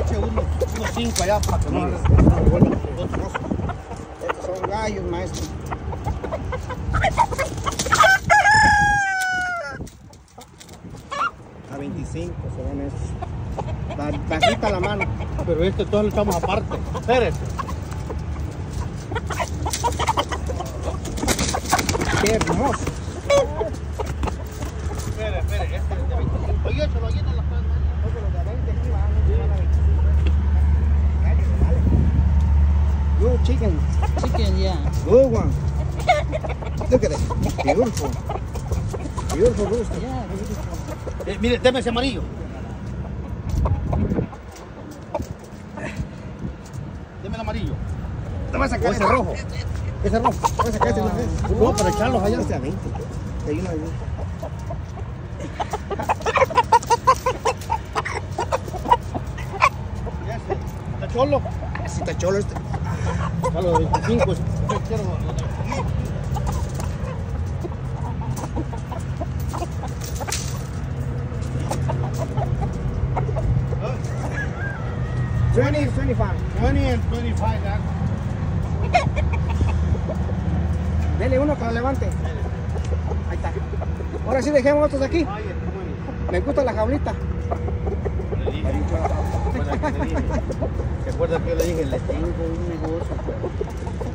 eche unos 5 allá para que no vuelvan los otros. Estos son gallos, maestro. A 25 serán estos. Bajita la mano. Pero todos lo estamos aparte. Espérese. Qué hermoso. Espere, este es de 25. Oye, se lo llenan las palmas. Porque los de 20 aquí van a 25. Dale. Good chicken. Chicken, yeah. Good one. Look at it. Beautiful. Beautiful rooster. Yeah, beautiful. Mire, deme ese amarillo. Deme el amarillo. Te vas a sacar ese rojo. Ese rojo. Te vas a sacar ese una vez. No, para echarlos allá. Este a 20. Hay uno ahí. ¿Está cholo? Si está cholo este. A los 25. Quiero 20, 25. 20 and 25. Dele uno que lo levante. Ahí está. Ahora sí dejemos estos aquí. Me gusta la jaulita. ¿Se acuerda que yo le dije? Le tengo un negocio.